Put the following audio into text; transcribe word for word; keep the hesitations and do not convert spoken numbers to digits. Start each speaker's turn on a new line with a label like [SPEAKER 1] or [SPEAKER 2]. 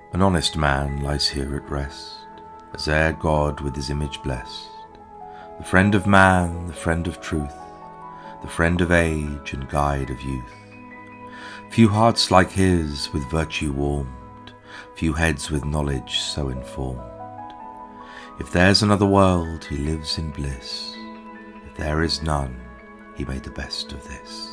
[SPEAKER 1] An honest man lies here at rest, as e'er God with his image blessed, the friend of man, the friend of truth, the friend of age and guide of youth. Few hearts like his with virtue warmed, few heads with knowledge so informed. If there's another world, he lives in bliss. If there is none, he made the best of this.